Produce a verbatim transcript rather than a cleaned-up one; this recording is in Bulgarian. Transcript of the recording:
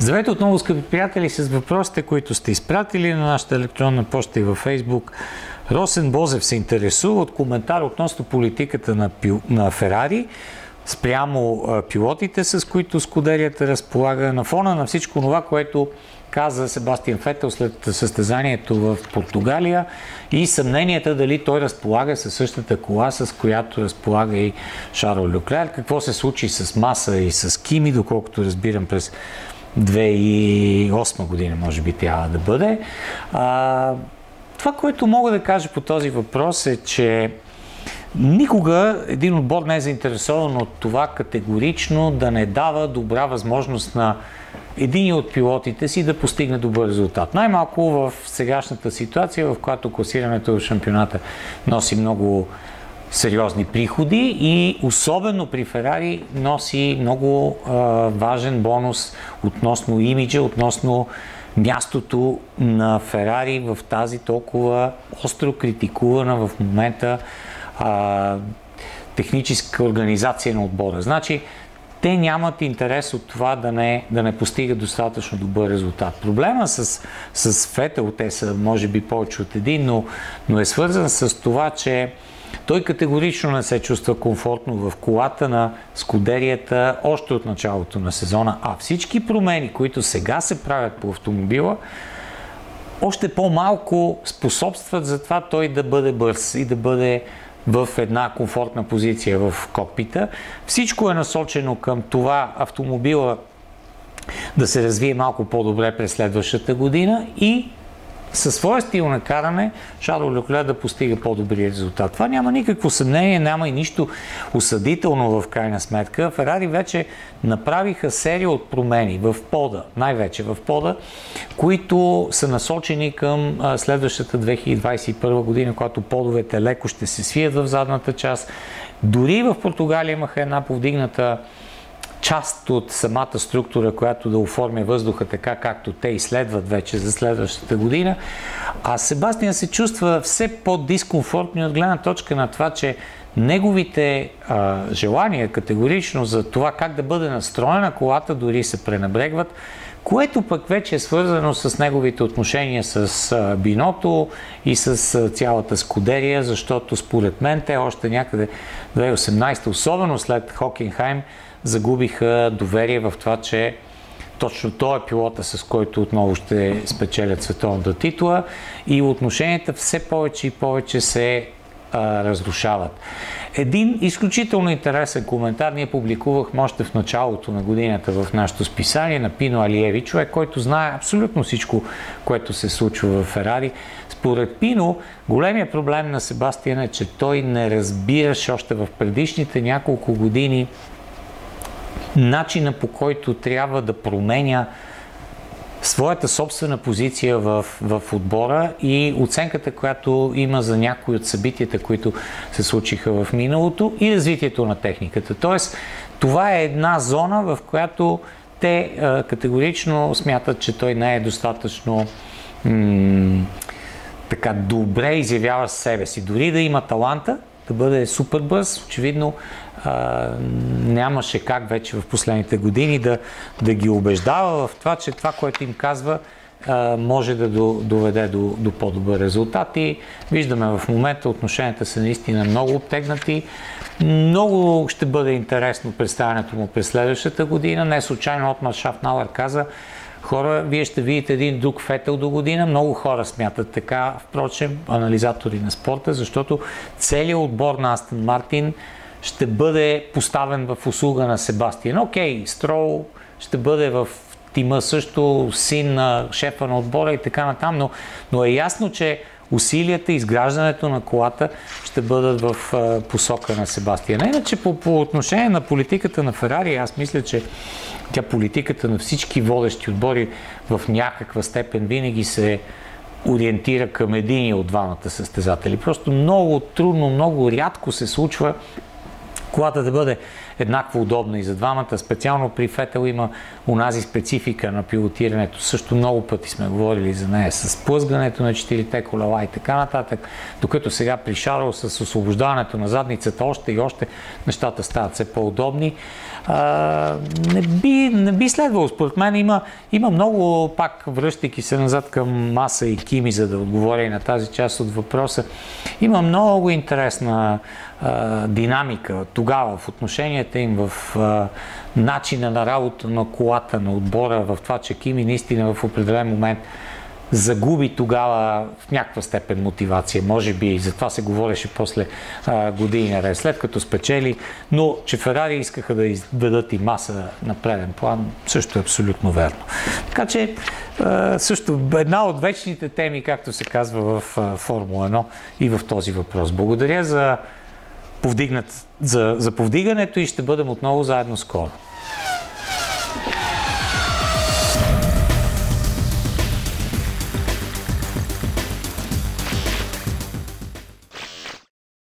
Здравейте отново, скъпи приятели, с въпросите, които сте изпратили на нашата електронна поща и във Фейсбук. Росен Бозев се интересува от коментар относно политиката на, пил... на Ферари спрямо а, пилотите, с които скудерията разполага, на фона на всичко това, което каза Себастиан Фетел след състезанието в Португалия и съмненията дали той разполага със същата кола, с която разполага и Шарл Леклер. Какво се случи с Маса и с Кими, доколкото разбирам през две хиляди и осма година, може би трябва да бъде. А, това, което мога да кажа по този въпрос е, че никога един отбор не е заинтересован от това категорично да не дава добра възможност на един от пилотите си да постигне добър резултат. Най-малко в сегашната ситуация, в която класирането в шампионата носи много сериозни приходи и особено при Ферари носи много а, важен бонус относно имиджа, относно мястото на Ферари в тази толкова остро критикувана в момента а, техническа организация на отбора. Значи, те нямат интерес от това да не, да не постигат достатъчно добър резултат. Проблема с, с Фетел, те са може би повече от един, но, но е свързан с това, че той категорично не се чувства комфортно в колата на скудерията още от началото на сезона, а всички промени, които сега се правят по автомобила, още по-малко способстват за това той да бъде бърз и да бъде в една комфортна позиция в кокпита. Всичко е насочено към това автомобила да се развие малко по-добре през следващата година и със своя стил на каране Шарл Леклер да постига по-добри резултат. Това няма никакво съмнение, няма и нищо осъдително в крайна сметка. Ферари вече направиха серия от промени в пода, най-вече в пода, които са насочени към следващата две хиляди двадесет и първа година, когато подовете леко ще се свият в задната част. Дори в Португалия имаха една повдигната част от самата структура, която да оформя въздуха така, както те изследват вече за следващата година. А Себастиан се чувства все по-дискомфортно от гледна точка на това, че неговите а, желания категорично за това как да бъде настроена колата дори се пренебрегват, което пък вече е свързано с неговите отношения с а, Биното и с а, цялата скудерия, защото според мен те още някъде две хиляди и осемнадесета, особено след Хокенхайм, загубиха доверие в това, че точно той е пилота, с който отново ще спечелят световната титла и отношенията все повече и повече се а, разрушават. Един изключително интересен коментар ние публикувахме още в началото на годината в нашото списание на Пино Алиеви, човек, който знае абсолютно всичко, което се случва в Ферари. Според Пино, големия проблем на Себастиан е, че той не разбираше още в предишните няколко години начина, по който трябва да променя своята собствена позиция в, в отбора и оценката, която има за някои от събитията, които се случиха в миналото и развитието на техниката. Тоест, това е една зона, в която те е, категорично смятат, че той не е достатъчно м- така добре изявява себе си. Дори да има таланта, да бъде супер бърз, очевидно а, нямаше как вече в последните години да, да ги убеждава в това, че това, което им казва, а, може да до, доведе до, до по-добър резултат. И виждаме в момента отношенията са наистина много обтегнати. Много ще бъде интересно представянето му през следващата година. Не случайно Отмар Шафнауер каза: хора, вие ще видите един друг Фетел до година. Много хора смятат така, впрочем, анализатори на спорта, защото целият отбор на Астън Мартин ще бъде поставен в услуга на Себастиан. Окей, Строл ще бъде в тима също, син на шефа на отбора и така натам, но, но е ясно, че усилията, изграждането на колата ще бъдат в а, посока на Себастиан. Иначе по, по отношение на политиката на Ферари, аз мисля, че тя политиката на всички водещи отбори в някаква степен винаги се ориентира към един от двамата състезатели. Просто много трудно, много рядко се случва колата да бъде еднакво удобна и за двамата. Специално при Фетел има онази специфика на пилотирането. Също много пъти сме говорили за нея с плъзгането на четирите колела и така нататък. Докато сега при Шарл с освобождаването на задницата още и още нещата стават все по-удобни. А, не, би, не би следвало. Според мен има, има много, пак връщайки се назад към Маса и Кими, за да отговоря и на тази част от въпроса, има много интересна а, динамика тогава в отношенията им, в а, начина на работа на колата, на отбора, в това, че Кими наистина в определен момент загуби тогава в някаква степен мотивация, може би, и затова се говореше после а, години наред, след като спечели, но че Ферари искаха да изведат и Маса на преден план, също е абсолютно верно. Така че а, също една от вечните теми, както се казва в а, Формула едно и в този въпрос. Благодаря за, повдигнат, за, за повдигането и ще бъдем отново заедно скоро.